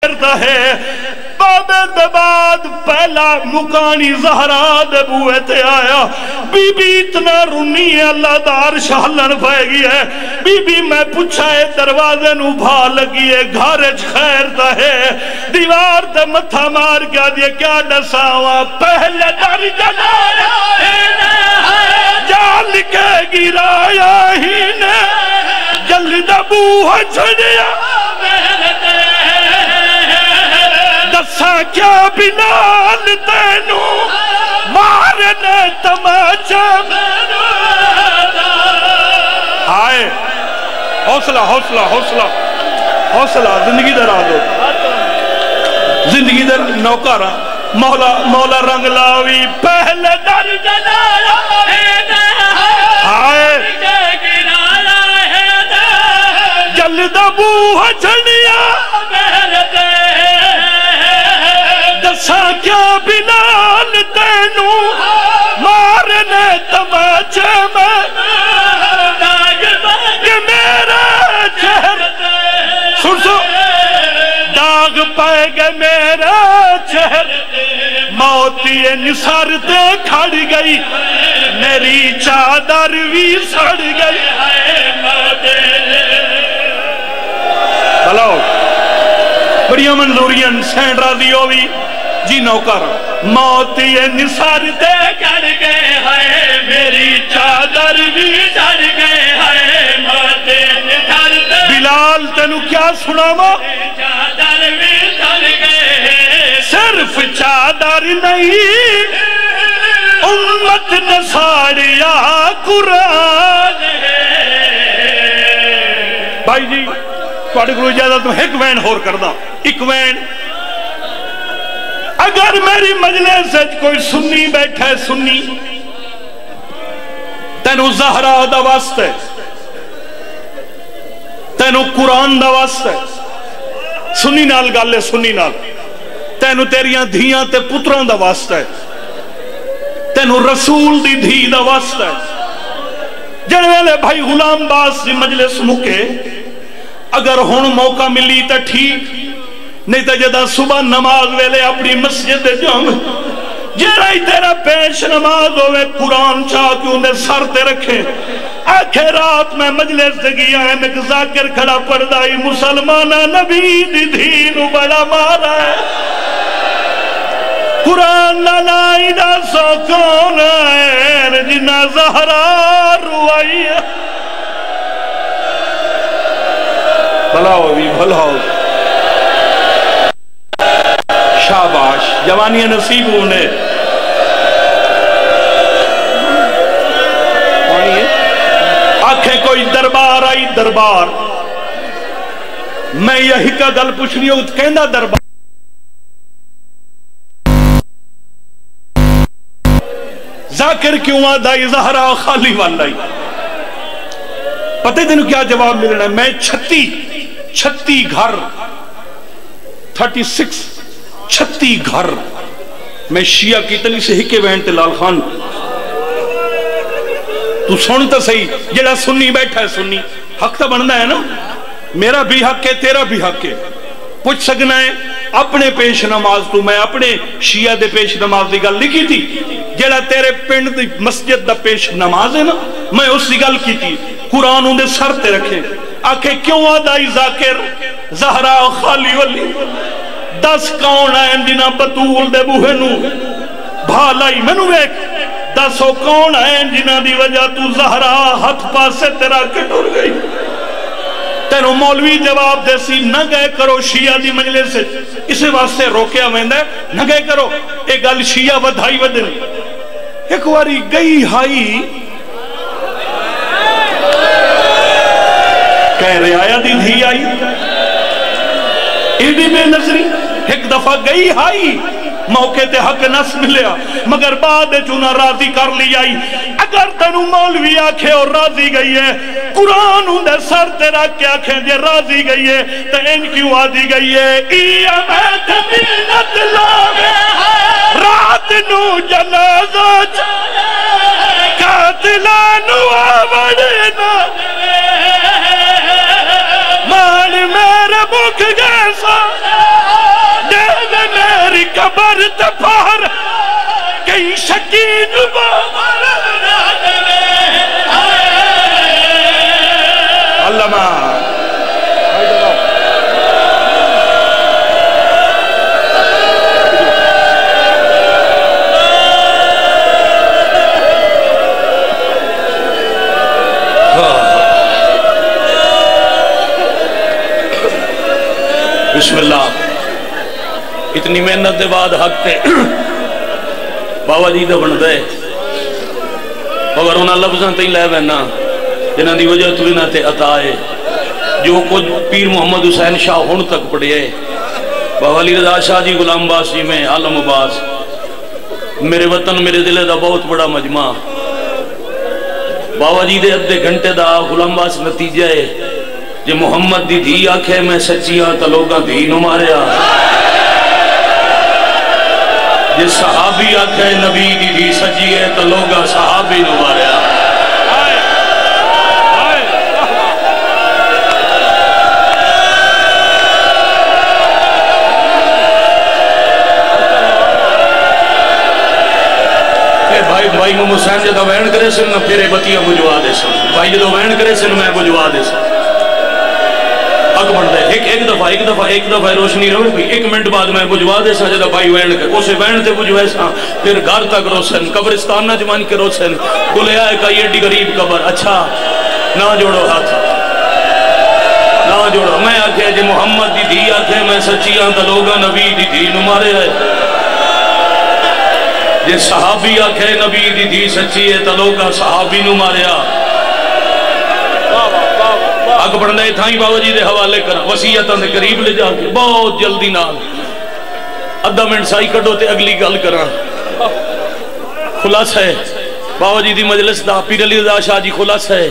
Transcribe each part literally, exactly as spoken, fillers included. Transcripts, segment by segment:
کرتا ہے بابے دباد پہلا مکانی زہرا دے بوئے تے آیا بی بی اتنا رونی ہے اللہ دار شہلن پائے گی ہے بی بی میں پوچھا ہے دروازے نو بھا لگی ہے گھارج خیر تا ہے دیوار تے متھا مار کیا دیے کیا ڈساوا پہلے در جلایا ہی نے جال کے گرایا ہی نے جلد بوہ چھڑیا دسا کیا بلال تینو مارنے تماچا آئے حوصلہ حوصلہ حوصلہ حوصلہ زندگی در آدھو زندگی در نوکارا مولا مولا رنگ لاوی پہلے در جلایا آئے جلد بوہ چھڑیا دسا کیا بلال تینو مارنے تماچے میں کہ میرا چہر سن سو داغ پائے گے میرا چہر موتی نثار تے کھڑ گئی میری چادر بھی سڑ گئی بلاؤ بڑی منظوریاں سین راضی ہوئی جی نوکر موتی نثار تے کر گئے ہیں میری چادر بھی سڑ گئے ہیں موتی نثار تے بلال تینو کیا سناوا چادر بھی سڑ گئے ہیں صرف چادر نہیں امت نے ساڑیا قرآن بھائی جی توڑے کو اجازت میں ایک وین ہور کردہ ایک وین اگر میری مجلس سے کوئی سنی بیٹھا ہے سنی تینو زہرا دا واسطہ ہے تینو قرآن دا واسطہ ہے سنی نال گالے سنی نال تینو تیریاں دھیاں تے پتران دا واسطہ ہے تینو رسول دی دھی دا واسطہ ہے جنویلے بھائی غلام باس دی مجلس مکے اگر ہون موقع ملی تا ٹھیک نہیں تا جدا صبح نماز ویلے اپنی مسجد دے جاؤں جیرہ ہی تیرا پیش نماز ہوئے قرآن چاہ کیوں نے سر تے رکھے آکھے رات میں مجلس سے گیا ہے میں ذاکر کھڑا پردائی مسلمانہ نبی دی دھینو بڑا مارا ہے قرآن لائی دا سو کون ہے جنہ زہرا روائی ہے بھلاو بھی بھلاو شاباش جوانی نصیب ہونے آنکھیں کوئی دربار آئی دربار میں یہی کا گل پوچھ رہی ہوں کہندہ دربار ذاکر کیوں آدھائی زہرا خالی والائی پتہ دنوں کیا جواب ملنا ہے میں چھتی چھتی گھر تھرٹی سکس چھتی گھر میں شیعہ کی تلی سے ہکے بہنتے لال خان تو سنتا صحیح جڑا سنی بیٹھا ہے سنی حق تا بننا ہے نا میرا بھی حق ہے تیرا بھی حق ہے پوچھ سکنا ہے اپنے پیش نماز تو میں اپنے شیعہ دے پیش نماز دی گل لکھی تھی جڑا تیرے پنڈ دی مسجد دا پیش نماز ہے نا میں اس دی گل کی تھی قرآن ان دے سر تے رکھے آکھے کیوں آدھائی ذاکر زہرا خالی ولی دس کون آئیں جنہ بطول دے بوہے نو بھالائی میں نو ایک دسو کون آئیں جنہ دی وجہ تو زہرا ہاتھ پاسے تیرا کٹور گئی تینو مولوی جواب دے سی نہ گئے کرو شیعہ دی مجلس سے اسے واسطے روکیا میں نے نہ گئے کرو ایک گل شیعہ ودھائی ودن ایک واری گئی ہائی کہہ رہے آیا دی دھی آئی ایڈی بے نظری ایک دفعہ گئی ہائی موقع تے حق نس ملیا مگر بعد چونہ راضی کر لی آئی اگر تنو مولوی آکھے اور راضی گئی ہے قرآن اندھے سر تیرا کیا کھیں جے راضی گئی ہے تو ان کیوں آدھی گئی ہے ایا میں تمینت لاوے رات نو جنازہ چاہے قاتلانو آوڑینا مان میرے بک جیسا قبر تفار کئی شکین علامہ بسم اللہ. اتنی محنت دے بعد حق تے بابا جی دا بن دے مگر انہاں لفظاں تے لے وینا جنہاں دی وجہ تو انہاں تے عطا ہے جو کچھ پیر محمد حسین شاہ ہن تک پڑھے بابا علی رضا شاہ جی غلام عباس جی میں عالم عباس میرے وطن میرے دل دا بہت بڑا مجمع بابا جی دے ادھے گھنٹے دا غلام عباس نتیجہ ہے جے محمد دی دھی آکھے میں سچی ہاں تا لوگاں دھی نو ماریا جے صحابی آکھے نبی دی دھی سچی ہے تا لوگاں صحابی نو ماریا بھائی بھائی میں حسین جدہ وین کرے سن نہ پھرے بتیاں بجوا دے سن بھائی جدہ وین کرے سن میں بجوا دے سن اگ بڑھ دے ایک ایک دفعہ ایک دفعہ ایک دفعہ روشنی روے بھئی ایک منٹ بعد میں بجوا دے سا جدہ بھائی وین کرے اسے وین تے بجوے سا پھر گھر تک روشن قبرستان نہ جوان کے روشن گلے آئے کا یہ ڈی غریب قبر اچھا نہ جوڑو ہاتھ نہ جوڑو میں آکھے جی محمد دی دی آکھے میں سچی آن تا لوگا نبی دی دی نمارے ہے جی صحابی آکھے نبی دی دی سچی ہے تا لوگا صحابی نمارے آ آگ بڑھنے تھائیں بابا جی دے حوالے کرا وسیعتاں دے قریب لے جا کے بہت جلدی نال ادھا منٹ سائی کٹو تے اگلی گل کرا خلاص ہے بابا جی دی مجلس دا پیر علی رضا شاہ جی خلاص ہے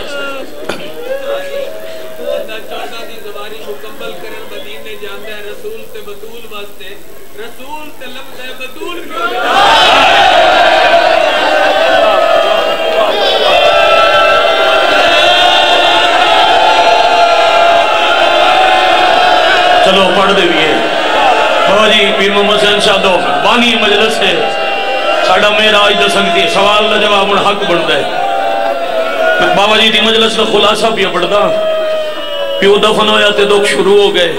چلو پڑھ دے بھی ہے بابا جی پیر محمد حسین شاہ دو بانی مجلس ہے ساڑھا میرا آج دا سنگتی ہے سوال دا جواب ان حق بڑھ دے بابا جی دی مجلس دا خلاصہ بھی پڑھ دا پیو دفن ہویا تے دکھ شروع ہو گئے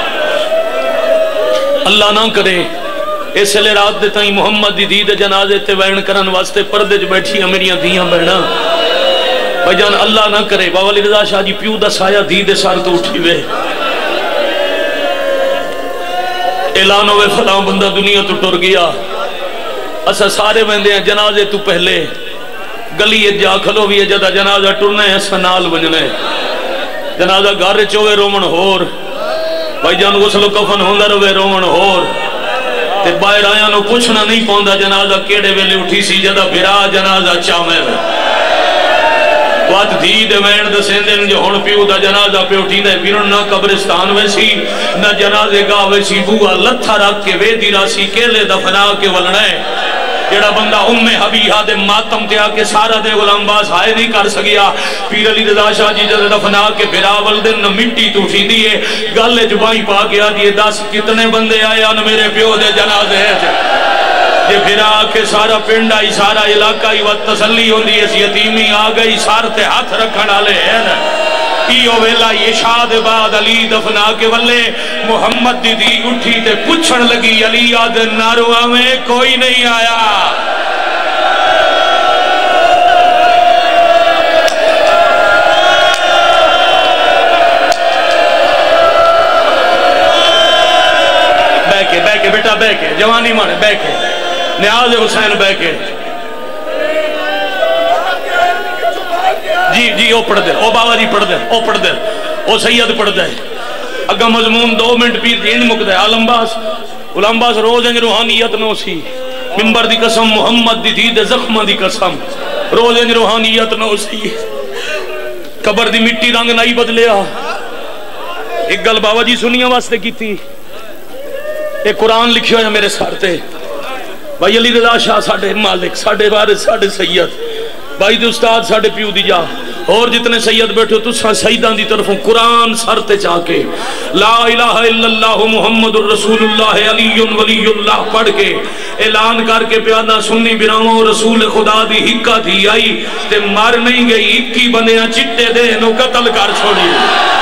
اللہ نہ کرے اس لئے رات دے تائیں محمد دی دید جنازے تے وین کرن واسطے پردے جو بیٹھی ہیں میریاں دیاں بہنا بھائی جان اللہ نہ کرے بابا علی رضا شاہ جی پیو دا سایہ دید سار تو اٹھی وے اعلان ہوئے فلاں بندہ دنیا تو ٹر گیا اسا سارے بندے ہیں جنازے تو پہلے گلی جا کھلو بھی ہے جدہ جنازہ ٹرنے ہیں اسا نال بننے جنازہ گارے چوئے رومن ہور بھائی جان غسل و کفن ہوندہ روے رومن ہور تے باہر آیا نو پوچھنا نہیں پاؤندہ جنازہ کیڑے ویلے اٹھی سی جدہ بھرا جنازہ چامے وے وات دھی دے وین دے سیندن جو ہون پیو دا جنازہ پہ اٹھی دے پیرن نہ قبرستان ویسی نہ جنازے گاہ ویسی بوگا لتھا رکھ کے وے دی راسی کیلے دفنا کے ولنے جڑا بندہ ام حبیحہ دے ماتم تے آکے سارا دے غلام باز ہائے نہیں کر سکیا پیر علی رضا شاہ جی جدے دفنا کے براول دن مٹی تو اٹھی دیئے گلے جبائیں پا گیا دیئے دس کتنے بندے آئے ان میرے پیو دے جنازے ہیں یہ پھر آکے سارا پنڈ آئی سارا علاقہ ہی وقت تسلی ہوں دی اس یتیمی آگئی سارتے ہاتھ رکھن آلے ہیں ایو ویلا یہ شاد بعد علی دفنا کے والے محمد دی دی اٹھی تے پچھن لگی علی آد ناروہ میں کوئی نہیں آیا بیکے بیکے بیٹا بیکے جوانی مانے بیکے نیاز حسین بیکے جی جی او پڑھ دے او بابا جی پڑھ دے او پڑھ دے او سید پڑھ دے اگا مضمون دو منٹ پیر دین مک دے عالم باس غلام باس روز انج روحانیت نو سی ممبر دی قسم محمد دی دید زخم دی قسم روز انج روحانیت نو سی قبر دی مٹی رنگ نہیں بدلیا ایک گل بابا جی سنیا واسطے کی تھی ایک قرآن لکھی ہویا میرے سارتے بھائی علی رضا شاہ ساڑھے مالک ساڑھے وارث ساڑھے سید بھائی دے استاد ساڑھے پیو دی جا اور جتنے سید بیٹھے ہو تسا سیدان دی طرفوں قرآن سر تے چاہ کے لا الہ الا اللہ محمد الرسول اللہ علی ولی اللہ پڑھ کے اعلان کر کے پیادہ سنی براؤں رسول خدا دی ہکا تھی آئی تے مار نہیں گئی اکی بندیاں چٹے دے نو قتل کر چھوڑی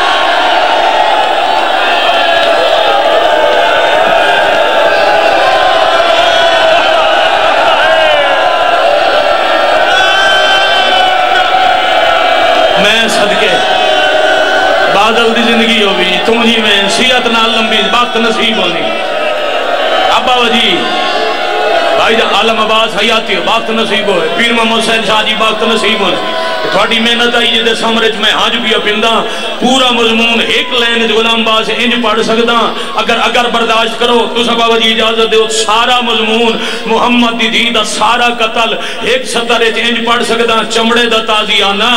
میں صدقے بادل دی زندگی ہوئی تم جی میں سیعت نال لمبی بات نصیب ہونی ابا وجی بھائی جا عالم عباس حیاتی ہو بات نصیب ہوئے پیر محمد حسین شاہ جی بات نصیب ہوئے تھوڑی محنت آئی جدے سمرج میں ہاں جو بھی اپندہ پورا مضمون ایک لین غلام باز انج پڑھ سکتا اگر اگر برداشت کرو تو سبا وجی اجازت دے سارا مضمون محمد دی دی دا سارا قتل ایک سطر انج پڑھ سکتا چمڑے دا تازیانہ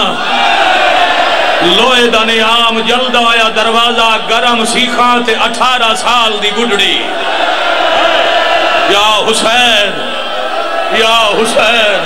لوئے دا نیام جلد آیا دروازہ گرم سیخان تے اٹھارہ سال دی گڈڑی یا حسین یا حسین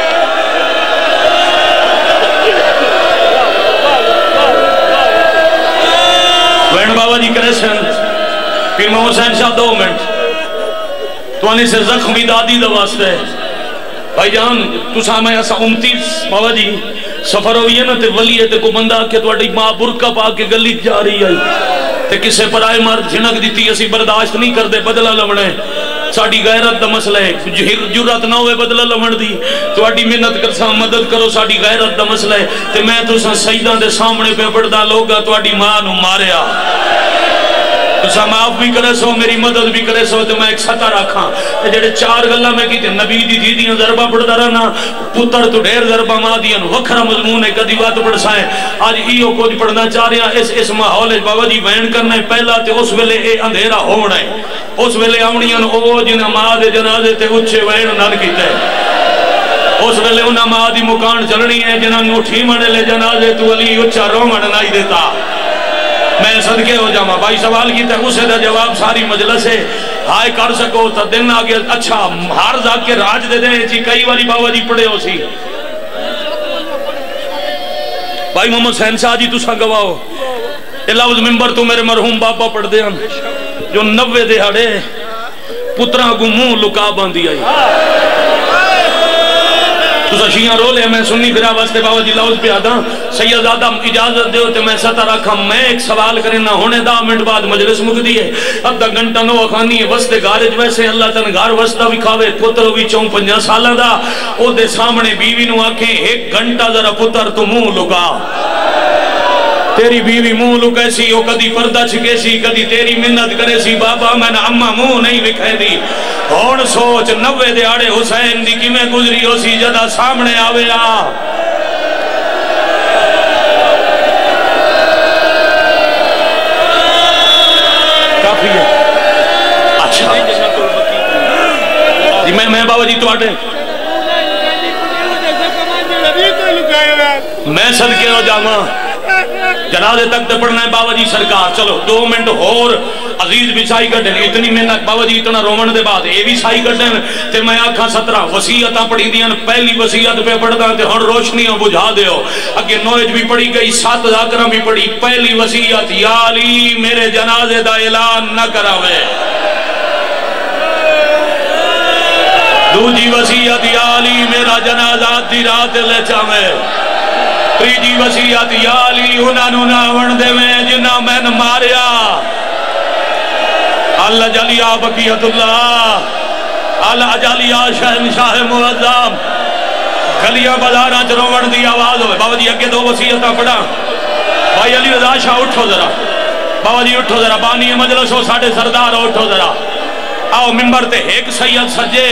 وین بابا جی کرے سن پھر میں حسین شاہ دو منٹ تو آنے سے زخمی دادی دا واسطے بھائی جان تو سامنے ایسا امتیس بابا جی سفر ہوئی ہے نا تے ولی ہے تے کو بندہ کہ تو اٹھی ماں برکہ پا کے گلی جا رہی آئی تے کسے پر آئے مرد جھنک دیتی اسی برداشت نہیں کر دے بدلہ لمڑے ساڑی غیرت دا مسئلہ ہے جرات نہ ہوئے بدلہ لمڑ دی تو اٹھی منت کر سا مدد کرو ساڑی غیرت دا مسئلہ ہے تے میں تو سا سیدان دے سامنے پہ بڑھدا لوگا تو اٹھی ماں نو ماریا تو سا معاف بھی کرے سو میری مدد بھی کرے سو تو میں ایک سطح رکھاں جڑے چار گلہ میں کی تے نبی دی دی دیاں ضربہ پڑھتا رہنا پتر تو ڈھیر ضربہ ماں دیاں وکھرا مضمون ہے کدی بات پڑھ سائیں آج ایو کچھ پڑھنا چاہ رہے ہیں اس اس ماحول بابا جی وین کرنا ہے پہلا تے اس ویلے اے اندھیرا ہونا ہے اس ویلے آونیاں او جنہ ماں دے جنازے تے اچھے وین نال کیتے اس ویلے انہاں ماں دی مکان چلنی ہے جنہاں نوٹھی منے لے جنازے تو علی اچھا رومن نائی دیتا میں صدقے ہو جاما بھائی سوال کی تے اسے دا جواب ساری مجلس ہے ہائے کر سکو تا دن آگے اچھا ہار جا کے راج دے دیں چی کئی والی بابا جی پڑے ہو سی بھائی محمد حسین شاہ جی تو سا گواہو اے لفظ ممبر تو میرے مرحوم باپا پڑھ دے ہم جو نوے دہاڑے پتران کو منہ لکا باندھی آئی تو سا شیعہ رو لے میں سنی پھرا واسطے بابا جی لفظ پہ آدھا سید آدم اجازت دے ہوتے میں ستا رکھا میں ایک سوال کرنا ہونے دا منٹ بعد مجلس مک دی ہے اب دا گھنٹہ نو اخانی ہے وستے گارج ویسے اللہ تن گھر وستا بھی کھاوے پتر بھی چون پنجا سالہ دا او دے سامنے بیوی نو آکھیں ایک گھنٹہ ذرا پتر تو منہ لکا تیری بیوی منہ لکے سی او کدی پردہ چھکے سی کدی تیری منت کرے سی بابا میں نے اممہ منہ نہیں وکھے دی اور سوچ نوے دیاڑے حسین دی کی میں گزری ہو سی جدہ سامنے آوے آ کافی ہے اچھا جی میں میں بابا جی تو آٹے میں صدقے ہو جاما جنازے تک تے پڑھنا ہے بابا جی سرکار چلو دو منٹ اور عزیز بھی سائی کر دیں اتنی محنت بابا جی اتنا رومن دے بعد اے بھی سائی کر دیں تے میں آکھاں سترہ وسیعتاں پڑھی دیاں پہلی وسیعت پہ پڑھدا تے ہن روشنیاں بجھا دیو اگے نوج بھی پڑھی گئی سات ذاکرہ بھی پڑھی پہلی وسیعت یا علی میرے جنازے دا اعلان نہ کراوے دوجی وسیعت یا علی میرا جنازہ دی رات لے چاوے تریجی وسیعت یا علی انہاں نو ناون دے میں جنہ میں نے ماریا اللہ جلیا بقیت اللہ اللہ جلیا شہنشاہ معظم گلیاں بازاراں چ روڑ دی آواز ہوئے بابا جی اگے دو وصیتاں پڑھا بھائی علی رضا شاہ اٹھو ذرا بابا جی اٹھو ذرا بانی مجلس ہو ساڑھے سردار اٹھو ذرا آؤ ممبر تے ایک سید سجے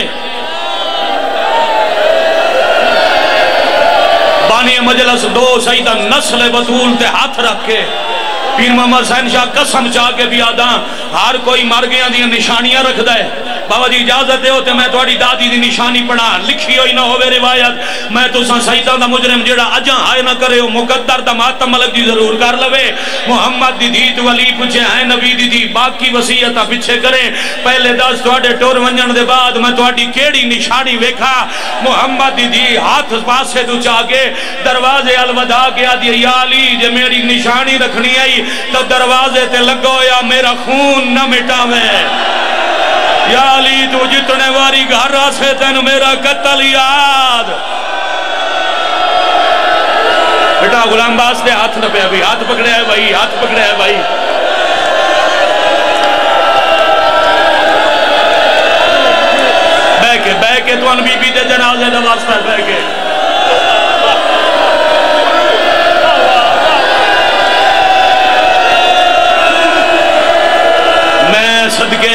بانی مجلس دو سیدہ نسل بطول تے ہاتھ رکھ کے پیر محمد حسین شاہ قسم چاہ کے بھی آدھاں ہر کوئی مر گیا دیا نشانیاں رکھ دے بابا جی اجازت دیو تے میں تھوڑی دادی دی نشانی پڑھا لکھی ہوئی نہ ہوئے روایت میں تو ساں سیدہ دا مجرم جڑا اجاں ہائے نہ کرے ہو مقدر دا ماتم ملک دی ضرور کر لوے محمد دی دھی تو علی پوچھے ہیں نبی دی دی باقی وصیتہ پیچھے کریں پہلے دس تھوڑے ٹور ونجن دے بعد میں تھوڑی کیڑی نشانی ویکھا محمد دی دی ہاتھ پاسے تو چاہے دروازے الوداع کیا دی یا علی جے میری نشانی رکھنی آئی تو دروازے تے لگو یا میرا خون نہ مٹا میں یا علی تو جتنے واری گھر سے تین میرا قتل یاد بیٹا غلام باس دے ہاتھ نہ پہ ابھی ہاتھ پکڑے ہے بھائی ہاتھ پکڑے ہے بھائی بے کے بے کے تو ان بی بی دے جنازے دا واسطہ بے کے میں صدقے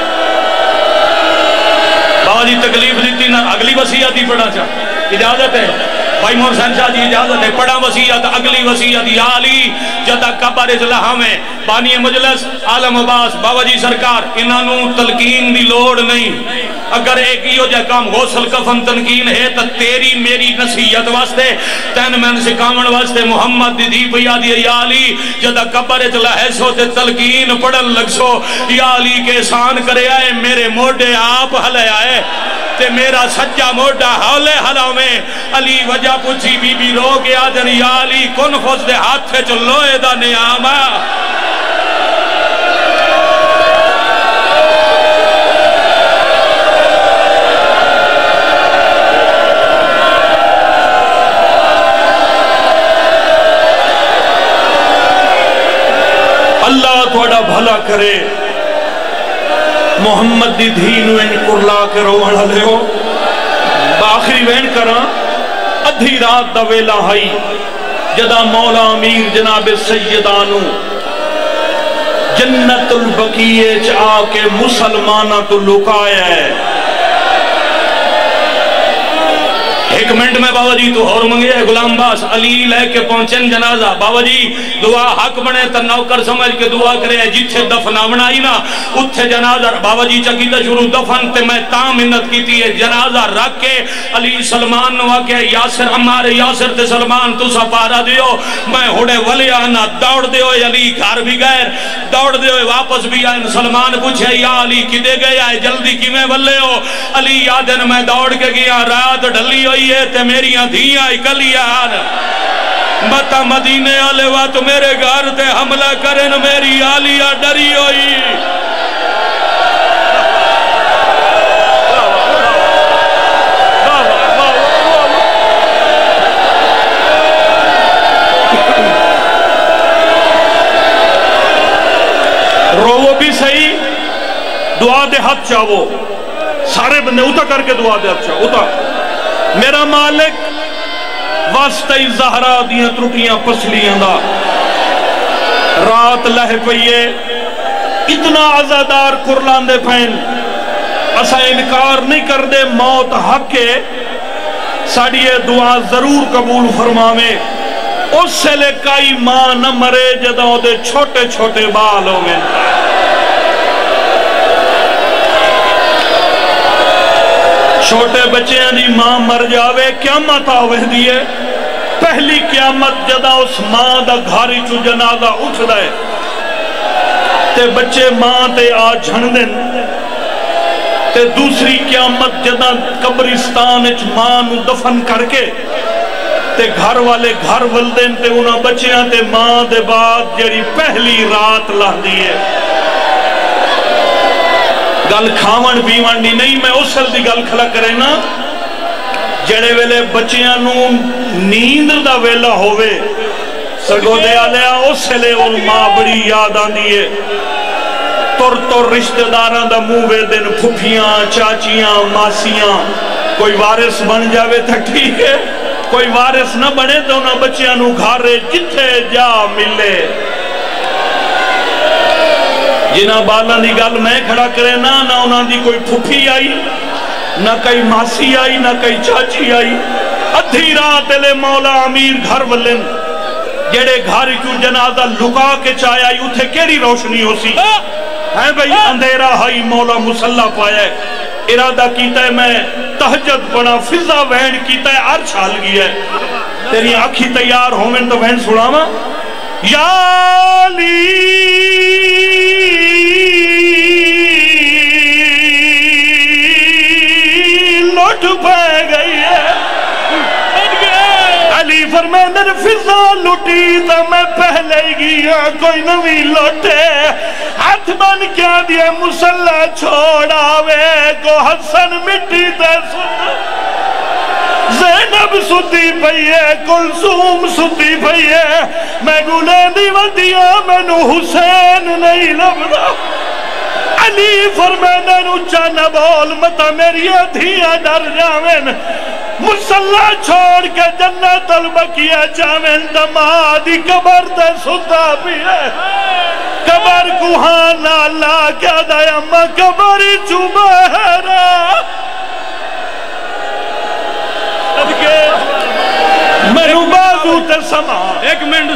بابا جی تکلیف دیتی نا اگلی وصیت ہی پڑھا چاہ اجازت ہے بھائی محسن شاہ جی اجازت ہے پڑھا وصیت اگلی وصیت یا علی جدہ قبر اجلہا میں بانی مجلس عالم عباس بابا جی سرکار انہوں تلقین دی لوڑ نہیں اگر ایک ہی ہو جائے کام غسل کفن تنقین ہے تو تیری میری نصیحت واسطے تین میں سکامن واسطے محمد دی دی پیا دی یا علی جدہ قبر اجلہا ہے سو تے تلقین پڑھن لگ سو یا علی کے احسان کرے آئے میرے موڑے آپ حلے آئے تے میرا سچا موڑا حولے حلاو میں علی وجہ پوچھی بی بی رو گیا دن یا علی کن خوز دے ہاتھ تھے چلوئے دا نیامہ اللہ تھوڑا بھلا کرے محمد دی دھینو ان کرلا کے روحنا لے ہو باخری وین کرا ادھی رات دا ویلا ہائی جدا مولا امیر جناب سیدانو جنت البقیے چاہ کے مسلمانہ تو لکایا ہے ایک منٹ میں بابا جی تو اور منگے غلام باس علی لے کے پہنچن جنازہ بابا جی دعا حق بنے تا نوکر سمجھ کے دعا کرے جتھے دفنا بنائی نا اتھے جنازہ بابا جی چکیتا شروع دفن تے میں تام منت کی تھی جنازہ رکھ کے علی سلمان نوا کے یاسر ہمارے یاسر تے سلمان تو سا پارا دیو میں ہوڑے ولی آنا دوڑ دیو علی گھر بھی گئے دوڑ دیو واپس بھی آئے سلمان پوچھے یا علی کدے گئے آئے جلدی کی میں ولے ہو علی یادن میں دوڑ کے گیا رات ڈھلی ہوئی ہے تے میری دھیاں اکلیان متا مدینے آلے وات میرے گھر تے حملہ کرن میری آلیہ ڈری ہوئی رو بھی صحیح دعا دے ہاتھ چاہو سارے بندے اتا کر کے دعا دے ہاتھ چاہو اتا میرا مالک واسطہ زہرا دیاں ترٹیاں پسلیاں دا رات لہ پئیے اتنا عزادار کرلان دے پہن اسا انکار نہیں کر دے موت حق کے ساڑی دعا ضرور قبول فرماوے اس سے لے کئی ماں نہ مرے جدہ دے چھوٹے چھوٹے بال ہوئے چھوٹے بچیاں دی ماں مر جاوے قیامت آوے دیئے پہلی قیامت جدا اس ماں دا گھاری چو جنازہ اٹھ دائے تے بچے ماں تے آ جھن دن تے دوسری قیامت جدا قبرستان اچ ماں نو دفن کر کے تے گھر والے گھر ولدن تے انہاں بچیاں تے ماں دے بعد جڑی پہلی رات لہ دیئے گل کھاون پیون دی نہیں میں اسل دی گل کھلا کرے نا جڑے ویلے بچیاں نو نیند دا ویلا ہوئے سگو دے آلیا اسلے ان ماں بڑی یاد آن دیئے تر تر رشتہ داران دا مووے دن پھپیاں چاچیاں ماسیاں کوئی وارث بن جاوے تھا ٹھیک ہے کوئی وارث نہ بنے تو انہاں بچیاں نو گھارے جتھے جا ملے جنہ بالان دی گل میں کھڑا کرے نا نہ انہاں دی کوئی پھپی آئی نہ کئی ماسی آئی نہ کئی چاچی آئی ادھی رات لے مولا امیر گھر ولن جڑے گھاری کیوں جنازہ لکا کے چاہے آئی اتھے کیڑی روشنی ہو سی ہے بھئی اندھیرا ہائی مولا مسلح پایا ہے ارادہ کیتا ہے میں تہجد پڑا فضا وین کیتا ہے عرش حال گیا ہے تیری آنکھی تیار ہومن تو وین سڑاما یا علی لوٹ پہ گئی ہے علی فرمائے در فضا لٹی تو میں پہلے گیا کوئی نوی لوٹے ہاتھ بن کیا دیا مسلح چھوڑاوے کو حسن مٹی تے سن زینب ستی پئیے کلثوم ستی پئیے میں گلے دی ودیا میں نو حسین نہیں لبدا علی فرمائے نوچا نبول متا میری دھیا ڈر جاوین مسلح چھوڑ کے جنت البقیہ جاوین دمادی قبر تے ستا بھی ہے قبر کوہانا اللہ کیا دایا اما قبر چوبہرا میرو بازو تے سما ایک منٹ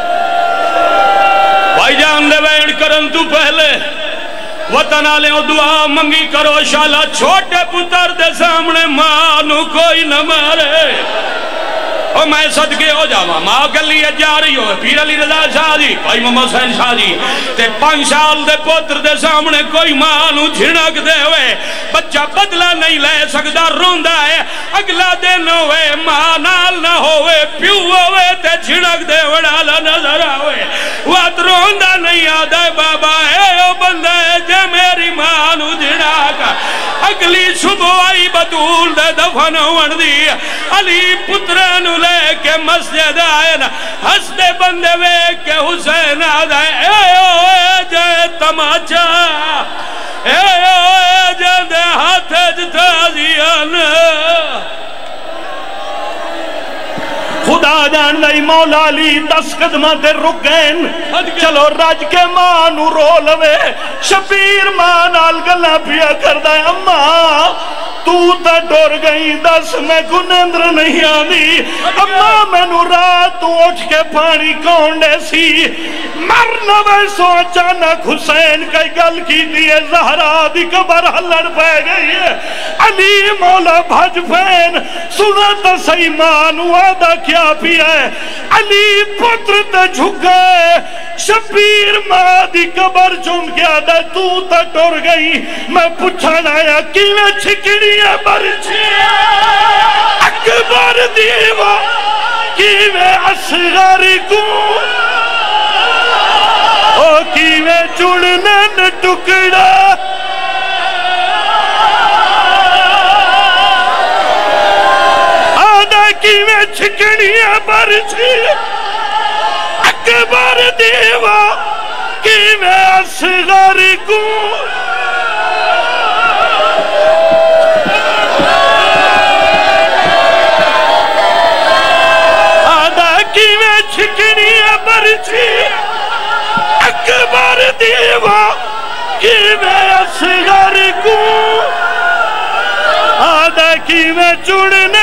بھائی جان دے وین کرن تو پہلے وطن آلے دعا منگی کرو شالا چھوٹے پتر دے سامنے مانو کوئی نہ مارے اور میں صدقے ہو جاؤں ماں کے لیے جا رہی ہو پیر علی رضا شاہ جی بھائی محمد حسین شاہ جی تے پانچ سال دے پتر دے سامنے کوئی ماں نو جھنک دے ہوئے بچہ بدلہ نہیں لے سکتا روندہ ہے اگلا دن ہوئے ماں نال نہ ہوئے پیو ہوئے تے جھنک دے وڑالا نظر آوے وات روندہ نہیں آدھے بابا اے او بندہ ہے جے میری ماں نو جھنکا اگلی صبح آئی بطول دے دفن ہوڑ دی علی پترانو لے کے مسجد آئے نا ہستے بندے وے کے حسین آدھائے اے او اے جے تماچا اے او اے جے دے ہاتھ جتازیان خدا جان دائی مولا علی دس قدمہ دے رک گئن چلو راج کے ماں نو رو لوے شبیر ماں نال گلہ پیا کر دائے اممہ تو تا ڈور گئی دس میں کو نیندر نہیں آنی اممہ میں نو رات تو اٹھ کے پانی کونڈے سی مرنا میں سو اچانک حسین کئی گل کی دیئے زہرا دی قبر ہلڑ پہ گئی ہے علی مولا بھج پین سنا تا سی مانو آدھا کیا پیا ہے علی پتر تے جھک گئے شبیر ماں دی قبر چون کیا دا تو تا ٹور گئی میں پوچھانا آیا کیویں چھکڑی ہے برچی اکبر دیوا کیویں اصغر کو او کیویں چڑنے نہ ٹکڑا آدھا کیویں چھکڑی ہے برچی اکبر دیوا کیویں اصغر کو آدھا کیویں چھکڑی ہے برچی اکبر دیوا کیویں اصغر کو آدھا کیویں چڑنے